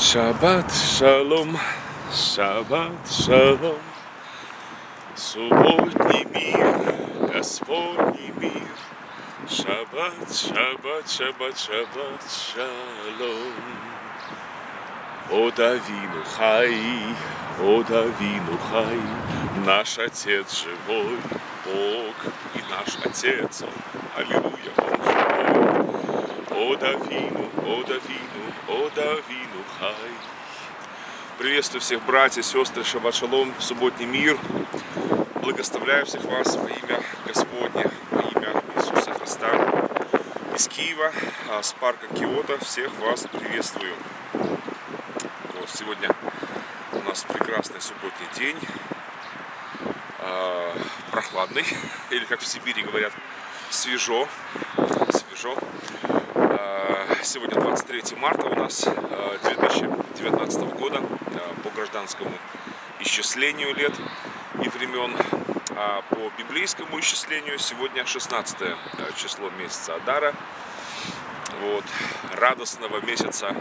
Шаббат шалом, шаббат шалом, субботний мир, Господний мир. Шаббат, шаббат, шаббат, шаббат шалом. От Авину хай, от Авину хай, наш Отец живой, Бог и наш Отец, аллилуйя, Он живой. От Авину, от Авину, от Авину хай. Приветствую всех братьев, сестры, шаббат шалом, субботний мир. Благословляю всех вас во имя Господне, во имя Иисуса Христа. Из Киева, с парка Киото, всех вас приветствую. Вот сегодня у нас прекрасный субботний день, прохладный, или как в Сибири говорят, свежо. Сегодня 23 марта у нас 2019 года по гражданскому исчислению лет и времен, а по библейскому исчислению сегодня 16 число месяца Адара, вот, радостного месяца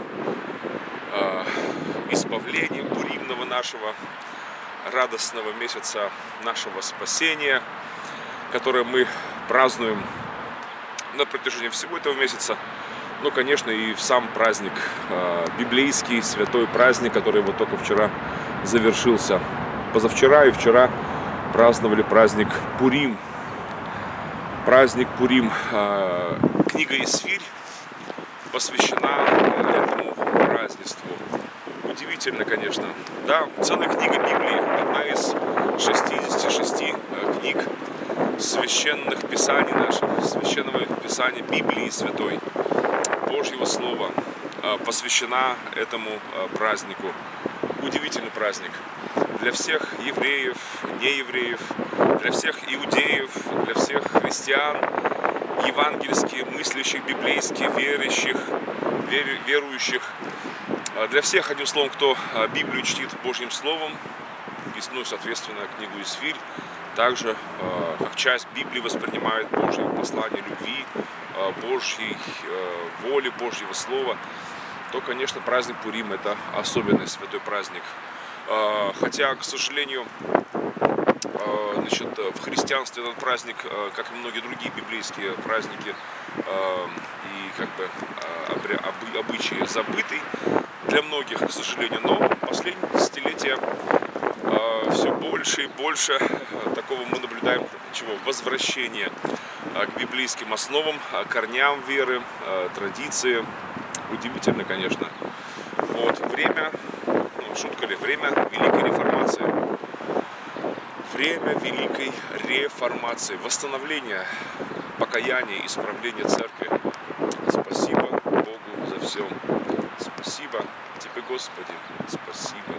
избавления Пуримного нашего, радостного месяца нашего спасения, которое мы празднуем на протяжении всего этого месяца. Ну, конечно, и в сам праздник, библейский, святой праздник, который вот только вчера завершился. Позавчера и вчера праздновали праздник Пурим. Праздник Пурим. Книга Исфирь посвящена этому празднеству. Удивительно, конечно. Да, целая книга Библии, одна из 66 книг священных писаний наших, священного писания Библии Святой, Божьего Слова, посвящена этому празднику. Удивительный праздник для всех евреев, неевреев, для всех иудеев, для всех христиан, евангельских, мыслящих, библейских, верующих, для всех, одним словом, кто Библию чтит Божьим Словом, ну, соответственно, книгу Исфирь, также как часть Библии воспринимает Божье послание любви, Божьей воли, Божьего Слова, то, конечно, праздник Пурим – это особенный святой праздник. Хотя, к сожалению, значит, в христианстве этот праздник, как и многие другие библейские праздники и как бы обычаи, забытый для многих, к сожалению, но в последние десятилетия все больше и больше такого мы наблюдаем, возвращения к библейским основам, корням веры, традиции. Удивительно, конечно. Вот время, шутка ли, время Великой Реформации. Время Великой Реформации, восстановления, покаяния, исправления Церкви. Спасибо Богу за все. Спасибо Тебе, Господи, спасибо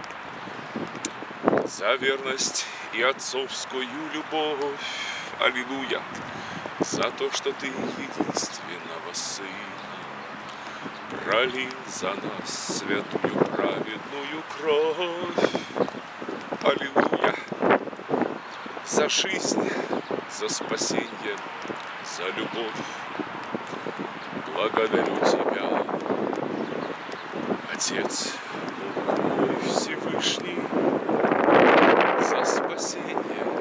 за верность и отцовскую любовь. Аллилуйя. За то, что Ты единственного Сына пролил за нас святую праведную кровь. Аллилуйя. За жизнь, за спасение, за любовь. Благодарю Тебя, Отец, Бог мой Всевышний, за спасение.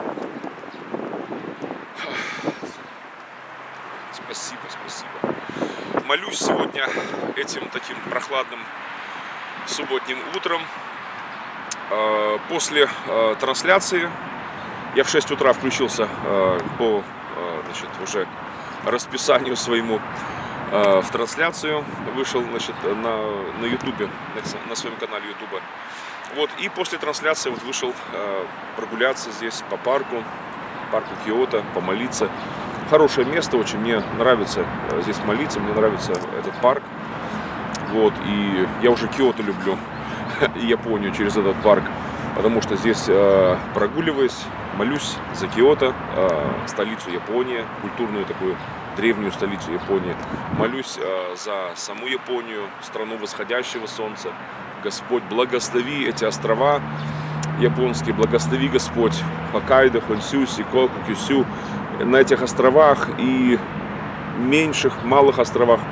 Спасибо, спасибо. Молюсь сегодня этим таким прохладным субботним утром. После трансляции я в 6 утра включился по уже расписанию своему в трансляцию. Вышел, значит, на YouTube, на своем канале YouTube. Вот, и после трансляции вот вышел прогуляться здесь по парку Киото, помолиться. Хорошее место, очень мне нравится здесь молиться, мне нравится этот парк. Вот, и я уже Киото люблю, и Японию через этот парк, потому что здесь, прогуливаясь, молюсь за Киото, столицу Японии, культурную такую древнюю столицу Японии. Молюсь за саму Японию, страну восходящего солнца. Господь, благослови эти острова японские, благослови Господь Хоккайдо, Хонсю, Сикоку, Кюсю. На этих островах и меньших, малых островах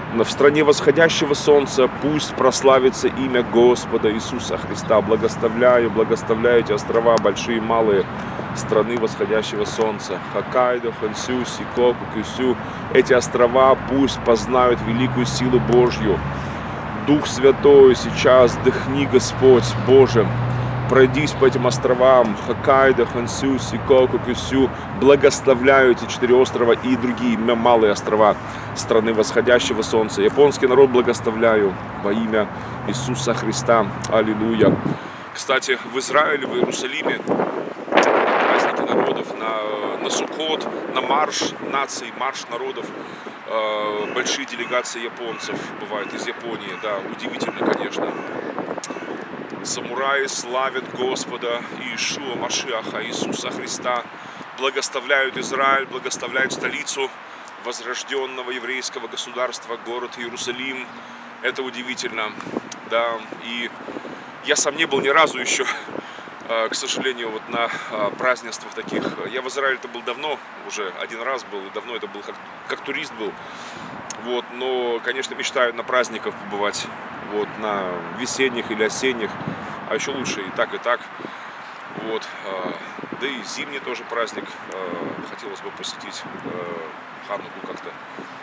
в стране восходящего солнца пусть прославится имя Господа Иисуса Христа. Благословляю эти острова, большие и малые, страны восходящего солнца. Хоккайдо, Хонсю, Сикоку, Кюсю. Эти острова пусть познают великую силу Божью. Дух Святой, сейчас дыхни, Господь Боже. Пройдись по этим островам, Хоккайдо, Хонсю, Сикоку, Кюсю. Благословляю эти 4 острова и другие малые острова страны восходящего солнца. Японский народ благословляю во имя Иисуса Христа. Аллилуйя. Кстати, в Израиле, в Иерусалиме, на праздники народов, на Суккот, на марш наций, марш народов, большие делегации японцев бывают из Японии. Да, удивительно, конечно. Самураи славят Господа Иешуа Машиаха, Иисуса Христа, благословляют Израиль, благословляют столицу возрожденного еврейского государства, город Иерусалим. Это удивительно, да, и я сам не был ни разу еще, к сожалению, вот на празднествах таких. Я в Израиле-то был давно, уже один раз был, и давно это был как турист был, вот, но, конечно, мечтаю на праздниках побывать. Вот, на весенних или осенних, а еще лучше и так, вот, да и зимний тоже праздник, хотелось бы посетить, Хануку как-то,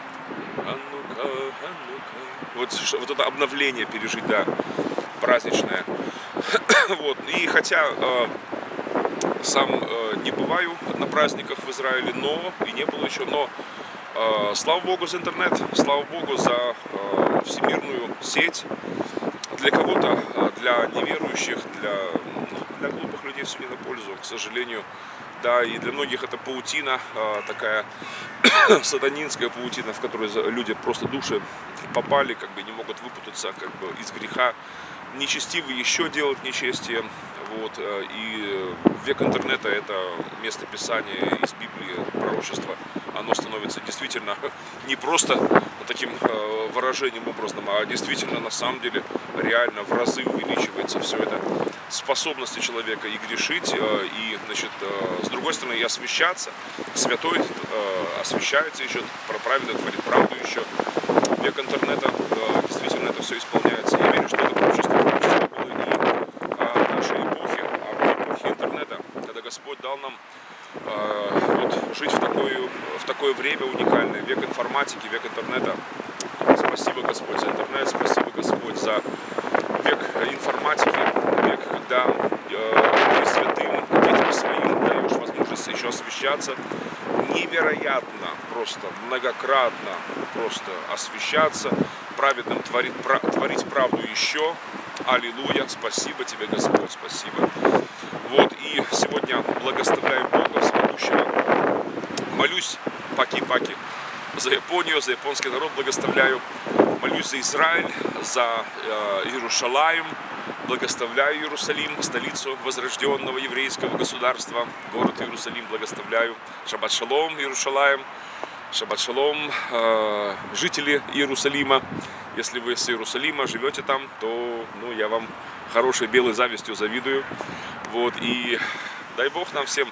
вот это обновление пережить, да, праздничное, вот, и хотя сам не бываю на праздниках в Израиле, но, и не было еще, но слава Богу за интернет, слава Богу за всемирную сеть. Для кого-то, для неверующих, для глупых людей все не на пользу, к сожалению. Да, и для многих это паутина, такая сатанинская паутина, в которой люди просто души попали, как бы не могут выпутаться как бы из греха. Нечестивые еще делают нечестие. Вот, и век интернета — это место Писания из Библии, пророчества. Оно становится действительно не просто таким выражением образным, а действительно на самом деле реально в разы увеличивается все это, способности человека и грешить, и, значит, с другой стороны, и освящаться. Святой освящается еще, праведно творит правду еще. Век интернета действительно это все исполняется. Я верю, что это пророчество было и о нашей эпохе, о эпохе интернета, когда Господь дал нам вот, жить в такое время уникальное, век информатики, век интернета. Спасибо, Господь, за интернет, спасибо, Господь, за век информатики, век, когда ты святым детям своим даешь возможность еще освящаться, невероятно, просто многократно просто освящаться, праведным творить правду еще. Аллилуйя, спасибо тебе, Господь, спасибо. Вот, и сегодня благословляю Бога Всемогущего. Молюсь, паки-паки, за Японию, за японский народ благословляю. Молюсь за Израиль, за Иерушалаим. Благословляю Иерусалим, столицу возрожденного еврейского государства. Город Иерусалим благословляю. Шаббат шалом, Иерушалаим. Шаббат шалом, жители Иерусалима. Если вы с Иерусалима живете там, то я вам хорошей белой завистью завидую. Вот, и дай Бог нам всем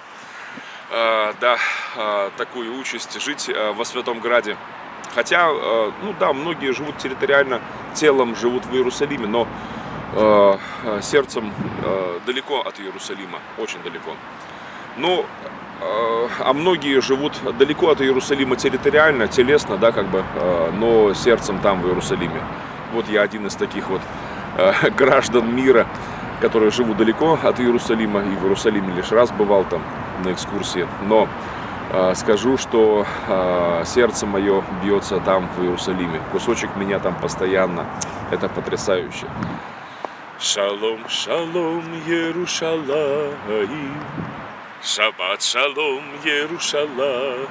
такую участь жить во Святом Граде. Хотя, да, многие живут территориально, телом живут в Иерусалиме, но сердцем далеко от Иерусалима, очень далеко. Ну, а многие живут далеко от Иерусалима территориально, телесно, да, как бы, но сердцем там, в Иерусалиме. Вот я один из таких вот граждан мира, которые живут далеко от Иерусалима, и в Иерусалиме лишь раз бывал там на экскурсии. Но скажу, что сердце мое бьется там, в Иерусалиме. Кусочек меня там постоянно. Это потрясающе. Шалом, шалом, Иерушалаим. Шаббат шалом, Иерушалаим.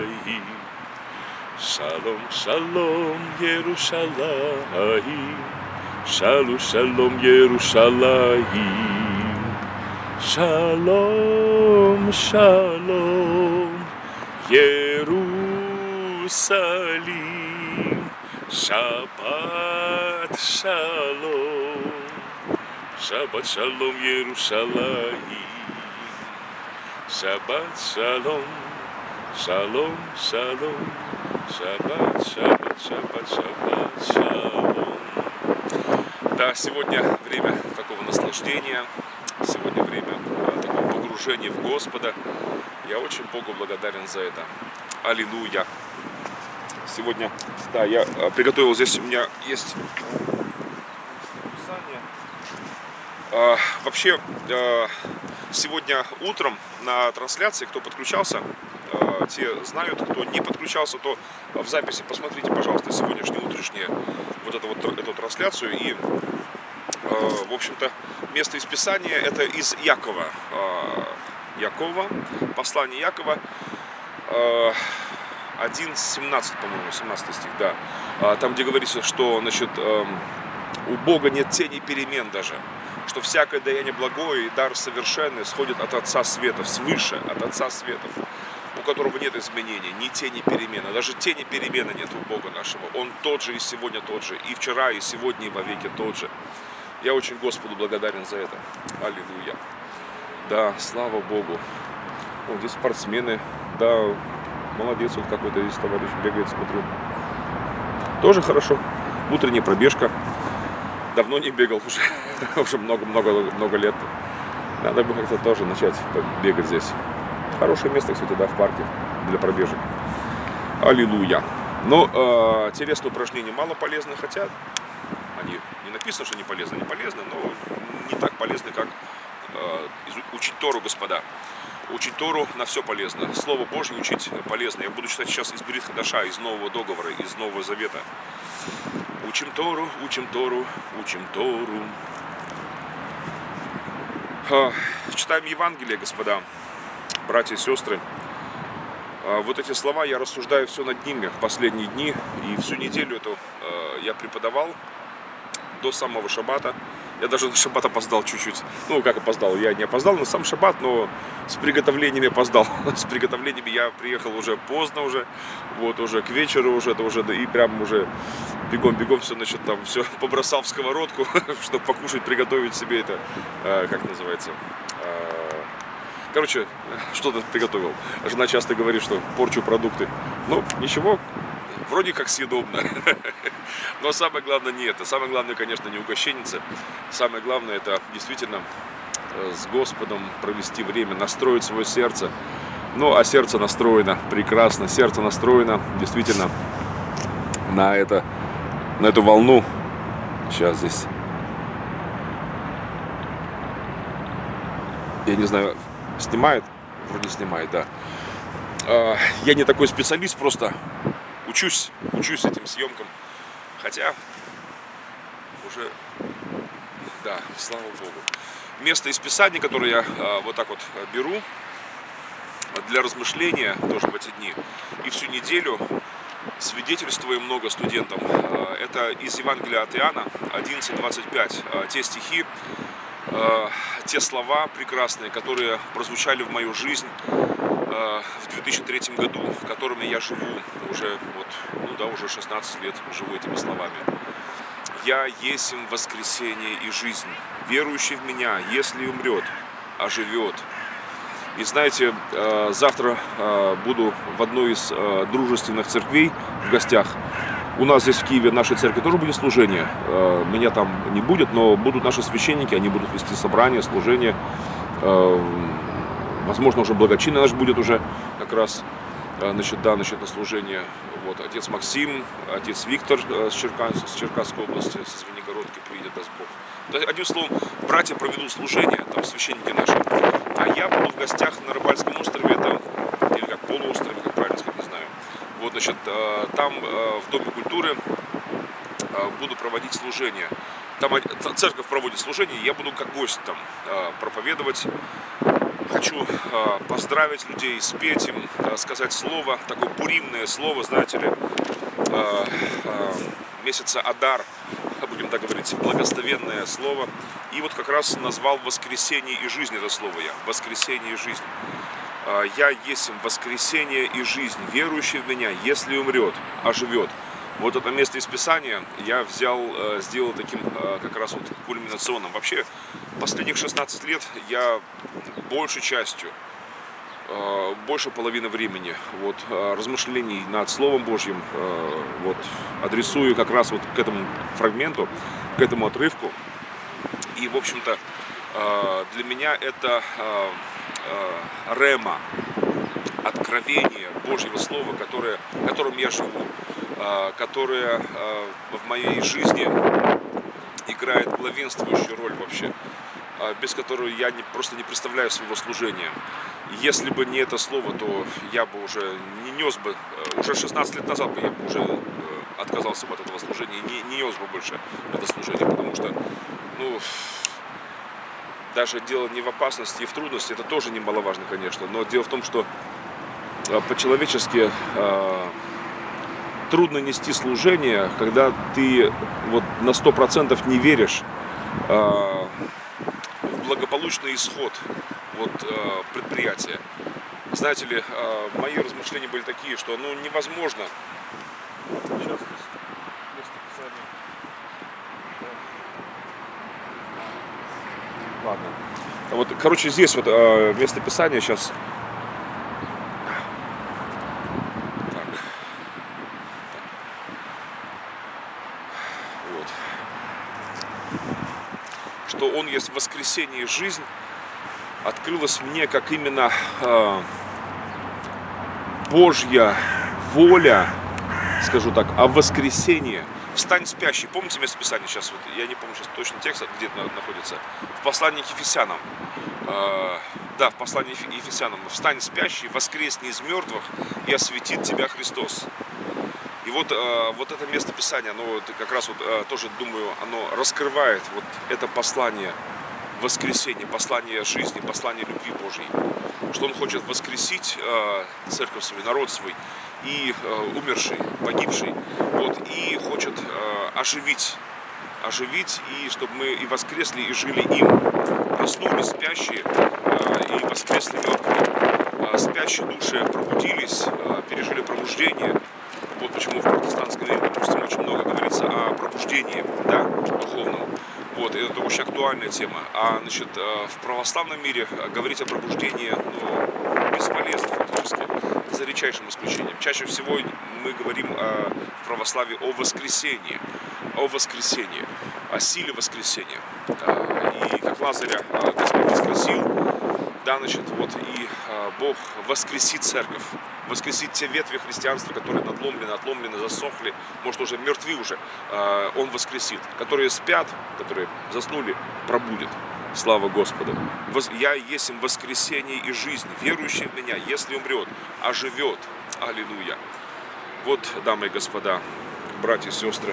Шалом, шалом, Иерушалаим. Шалу, шалом, Иерушалаим. Шалом, шалом, Иерусалим. Шаббат шалом. Шаббат шалом, Иерушалаим. Шаббат шалом, Шалом, шалом, шаббат, шаббат, шаббат, шаббат, шалом. Да, сегодня время такого наслаждения, сегодня время такого погружения в Господа. Я очень Богу благодарен за это. Аллилуйя. Сегодня, да, я приготовил, здесь у меня есть Писание. Вообще, сегодня утром на трансляции, кто подключался, те знают, кто не подключался, то в записи посмотрите, пожалуйста, сегодняшнюю утреннюю эту трансляцию. И, в общем-то, место из Писания это из Якова. Послание Якова, 1:17, по-моему, 17 стих, да. Там, где говорится, что, значит, у Бога нет тени перемен даже, что всякое даяние благое и дар совершенный сходит от Отца Светов, свыше, от Отца Светов, у которого нет изменений, ни тени перемены, даже тени перемены нет у Бога нашего. Он тот же и сегодня тот же, и вчера, и сегодня, и вовеки тот же. Я очень Господу благодарен за это. Аллилуйя. Да, слава Богу. Вот здесь спортсмены, да, молодец, вот какой-то здесь товарищ бегает, смотрю. Тоже хорошо. Утренняя пробежка. Давно не бегал уже много лет. Надо бы как-то тоже начать бегать здесь. Хорошее место, кстати, да, в парке для пробежек. Аллилуйя. Но телесные упражнения мало полезны, хотя они не написано, что они полезны, но не так полезны, как учить Тору, господа. Учить Тору на все полезно. Слово Божье учить полезно. Я буду читать сейчас из Берит Хадаша, из Нового Договора, из Нового Завета. Учим Тору, учим Тору, учим Тору. Читаем Евангелие, господа, братья и сестры. Вот эти слова я рассуждаю все над ними в последние дни. И всю неделю эту я преподавал до самого шаббата. Я даже на шаббат опоздал чуть-чуть. Ну, как опоздал? Я не опоздал на сам шаббат, но с приготовлениями опоздал. С приготовлениями я приехал уже поздно уже. Вот уже к вечеру уже, это уже, и прям уже бегом все, значит, там все побросал в сковородку, чтобы покушать, приготовить себе это, как называется, короче, что-то приготовил. Жена часто говорит, что порчу продукты. Ну, ничего, вроде как съедобно. Но самое главное не это. Самое главное, конечно, не угощенница. Самое главное, это действительно с Господом провести время, настроить свое сердце. Ну, а сердце настроено прекрасно. Сердце настроено действительно на эту волну. Сейчас здесь. Я не знаю, снимает? Вроде снимает, да. Я не такой специалист, просто учусь этим съемкам. Хотя уже, да, слава Богу. Место из Писания, которое я вот так вот беру для размышления тоже в эти дни и всю неделю свидетельствую много студентам. Это из Евангелия от Иоанна 11:25. Те стихи, те слова прекрасные, которые прозвучали в мою жизнь в 2003 году, которыми я живу уже, уже 16 лет живу этими словами. «Я есмь воскресение и жизнь, верующий в Меня, если умрет, оживет». И знаете, завтра буду в одной из дружественных церквей в гостях. У нас здесь в Киеве, в нашей церкви, тоже будет служение. Меня там не будет, но будут наши священники, они будут вести собрания, служение. Возможно, уже благочинный наш будет уже как раз, значит, на служение. Вот, отец Максим, отец Виктор с Черкасской области, со Звенигородки приедет, даст Бог. Одним словом, братья проведут служение, там священники наши. А я буду в гостях на Рыбальском острове, это, или как полуострове, как правильно сказать, не знаю. Вот, значит, там в Доме культуры буду проводить служение. Там церковь проводит служение, я буду как гость там проповедовать. Хочу поздравить людей, спеть им, сказать слово, такое пуримное слово, знаете ли, месяца Адар, будем так говорить, благословенное слово. И вот как раз назвал воскресение и жизнь это слово я, воскресение и жизнь. Я есмь воскресение и жизнь, верующий в Меня, если умрет, оживет. Вот это место из Писания я сделал таким как раз вот кульминационным. Вообще, последних 16 лет я большей частью больше половины времени вот, размышлений над Словом Божьим вот, адресую как раз вот к этому фрагменту, к этому отрывку. И, в общем-то, для меня это рема, откровение Божьего Слова, которым я живу, которое в моей жизни играет главенствующую роль вообще, без которой я просто не представляю своего служения. Если бы не это слово, то я бы уже не нес бы, уже 16 лет назад бы я бы уже отказался бы от этого служения и не нес бы больше это служение, потому что, ну, даже дело не в опасности и в трудности, это тоже немаловажно, конечно, но дело в том, что по-человечески трудно нести служение, когда ты вот на 100% не веришь в благополучный исход вот, предприятия. Знаете ли, мои размышления были такие, что ну невозможно. Сейчас здесь местописание. Ладно. Вот, короче, здесь вот местописание сейчас. Что Он есть воскресение и жизнь, открылась мне как именно Божья воля, скажу так, о воскресении. Встань спящий. Помните местописание сейчас? Вот, я не помню сейчас точно текст, где это находится. В послании к Ефесянам. Да, в послании к Ефесянам. Встань спящий, воскресни из мертвых, и осветит тебя Христос. И вот, вот это местописание, оно вот как раз вот, тоже, думаю, оно раскрывает вот это послание воскресения, послание жизни, послание любви Божьей. Что Он хочет воскресить церковь свою, народ свой, и умерший, погибший, вот, и хочет оживить, и чтобы мы и воскресли, и жили им. Проснулись спящие, и воскресли мертвые. Спящие души пробудились, пережили пробуждение. Вот почему в протестантской вере, допустим, очень много говорится о пробуждении, да, духовном. Вот, и это очень актуальная тема. А, значит, в православном мире говорить о пробуждении, ну, бесполезно фактически, за редчайшим исключением. Чаще всего мы говорим в православии о воскресении, о силе воскресения. И как Лазаря Господь воскресил, да, значит, вот и Бог воскресит церковь, воскресит те ветви христианства, которые отломлены, засохли, может уже мертвы уже, Он воскресит. Которые спят, которые заснули, пробудет. Слава Господу. Я есть им воскресение и жизнь. Верующий в Меня, если умрет, оживет. Аллилуйя. Вот, дамы и господа, братья и сестры.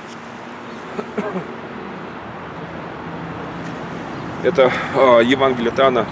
Это Евангелие от Иоанна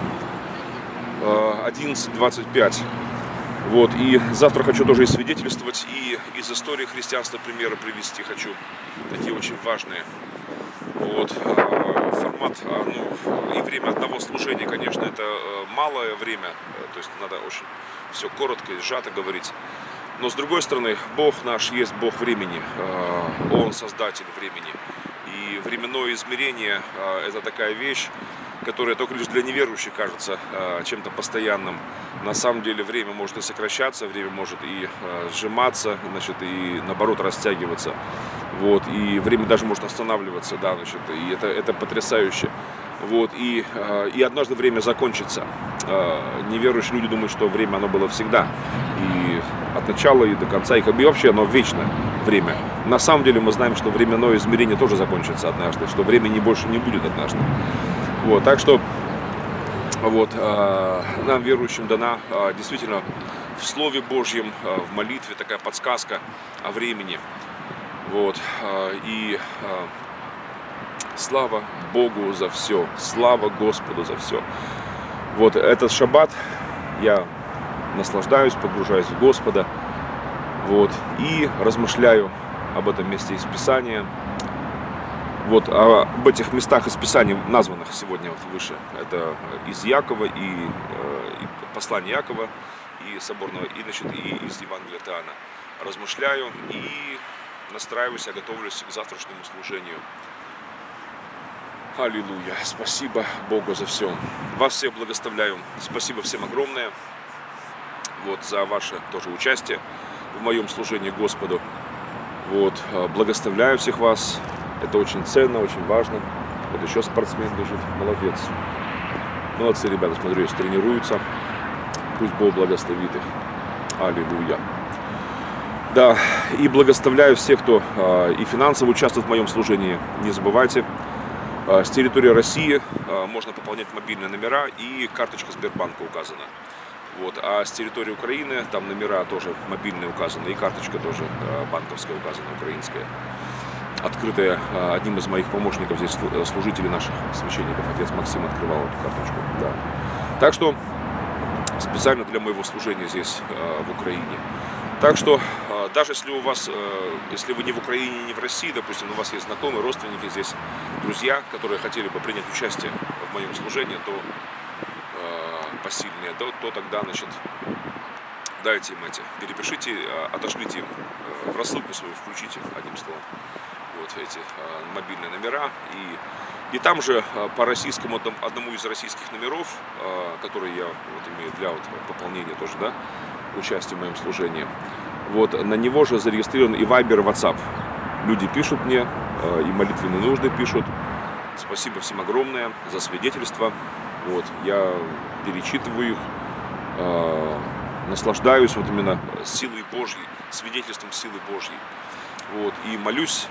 11:25. Вот, и завтра хочу тоже и свидетельствовать, и из истории христианства примеры привести хочу, такие очень важные. Вот, формат, ну, и время одного служения, конечно, это малое время, то есть надо очень все коротко и сжато говорить. Но с другой стороны, Бог наш есть Бог времени, Он создатель времени. И временное измерение это такая вещь, которая только лишь для неверующих кажется чем-то постоянным. На самом деле время может и сокращаться, время может и сжиматься, значит, и наоборот растягиваться. Вот, и время даже может останавливаться, да, значит, и это потрясающе. Вот, и однажды время закончится. Неверующие люди думают, что время оно было всегда. И от начала и до конца, и вообще оно вечное время. На самом деле мы знаем, что временное измерение тоже закончится однажды, что времени больше не будет однажды. Вот, так что вот, нам, верующим, дана действительно в Слове Божьем, в молитве такая подсказка о времени. Вот, и слава Богу за все, слава Господу за все. Вот этот шаббат я наслаждаюсь, погружаюсь в Господа, вот, и размышляю об этом месте из Писания. Вот об этих местах из Писания, названных сегодня вот выше, это из Якова и послание Якова и соборного, и, значит, и из Евангелия от Иоанна. Размышляю и настраиваюсь, я готовлюсь к завтрашнему служению. Аллилуйя! Спасибо Богу за все. Вас всех благословляю. Спасибо всем огромное. вот, за ваше тоже участие в моем служении Господу. Вот, благословляю всех вас. Это очень ценно, очень важно. Вот еще спортсмен лежит. Молодец. Молодцы, ребята, смотрю, тренируются. Пусть Бог благословит их. Аллилуйя. Да, и благословляю всех, кто и финансово участвует в моем служении. Не забывайте, с территории России можно пополнять мобильные номера, и карточка Сбербанка указана. Вот. А с территории Украины там номера тоже мобильные указаны, и карточка тоже банковская указана, украинская. Открытая одним из моих помощников, здесь служителей наших священников, отец Максим открывал эту карточку. Да. Так что специально для моего служения здесь, в Украине. Так что даже если у вас, если вы не в Украине, не в России, допустим, у вас есть знакомые, родственники здесь, друзья, которые хотели бы принять участие в моем служении, то посильнее, то тогда, значит, дайте им эти, перепишите, отошлите им в рассылку свою, включите, одним словом, вот эти мобильные номера. И там же по российскому, одному из российских номеров, который я вот имею для вот пополнения тоже, да, участия в моем служении, вот на него же зарегистрирован и Viber, и WhatsApp. Люди пишут мне, и молитвенные нужды пишут. Спасибо всем огромное за свидетельство. Вот, я перечитываю их, наслаждаюсь вот именно силой Божьей, свидетельством силы Божьей. Вот, и молюсь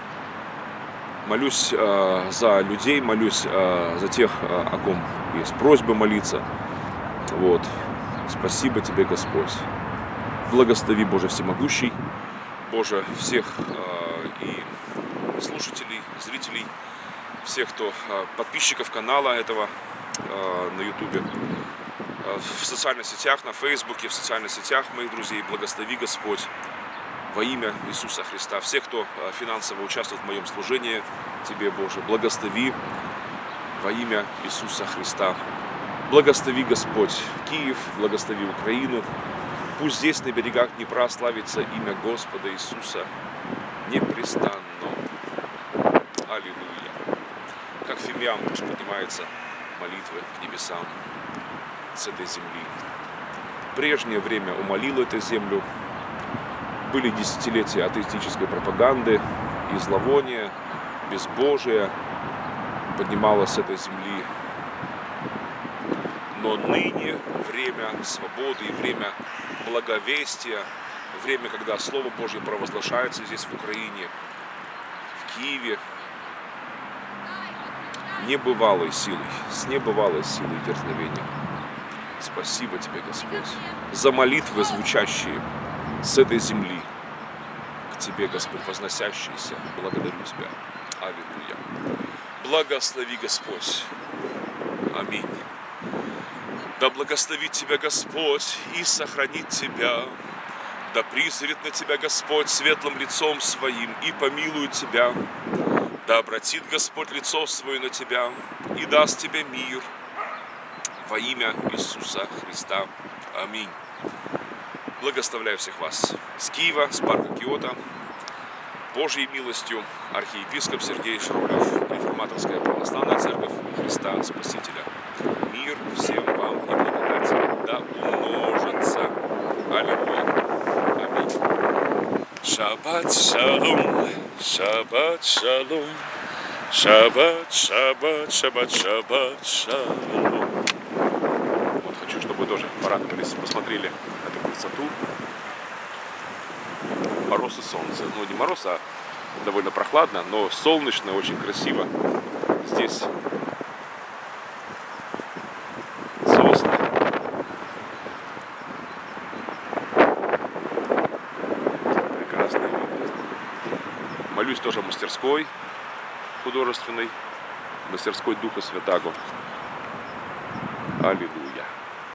за людей, молюсь за тех, о ком есть просьба молиться. Вот. Спасибо тебе, Господь. Благослови, Боже Всемогущий, Боже, всех и слушателей, зрителей, всех, кто подписчиков канала этого на YouTube, в социальных сетях, на Фейсбуке, в социальных сетях моих друзей. Благослови, Господь, во имя Иисуса Христа. Всех, кто финансово участвует в моем служении, Тебе, Боже, благослови во имя Иисуса Христа. Благослови, Господь, Киев, благослови Украину. Пусть здесь, на берегах Днепра, славится имя Господа Иисуса непрестанно. Аллилуйя. Как фимиам пусть поднимается молитвы к небесам с этой земли. В прежнее время умолил эту землю. Были десятилетия атеистической пропаганды и зловония, безбожия поднималось с этой земли. Но ныне время свободы и время благовестия, время, когда Слово Божье провозглашается здесь, в Украине, в Киеве, небывалой силой, с небывалой силой и дерзновением. Спасибо Тебе, Господь, за молитвы, звучащие с этой земли к Тебе, Господь, возносящиеся. Благодарю Тебя. Аллилуйя. Благослови, Господь. Аминь. Да благословит Тебя Господь и сохранит Тебя. Да призрит на Тебя Господь светлым лицом Своим и помилует Тебя. Да обратит Господь лицо Свое на Тебя и даст Тебе мир. Во имя Иисуса Христа. Аминь. Благословляю всех вас с Киева, с парка Киото. Божьей милостью архиепископ Сергей Шаулев, Реформаторская православная церковь Христа Спасителя. Мир всем вам и благодать да умножится. Аллилуйя. Аминь. Шаббат шалом, шаббат шалом, шаббат, шаббат, шаббат, шаббат шалом. Вот хочу, чтобы вы тоже порадовались, посмотрели эту красоту. Мороз и солнце. Ну, не мороз, а довольно прохладно, но солнечно, очень красиво. Здесь сосны. Прекрасный вид. Молюсь тоже в мастерской художественной, мастерской Духа Святаго. Аллилуйя.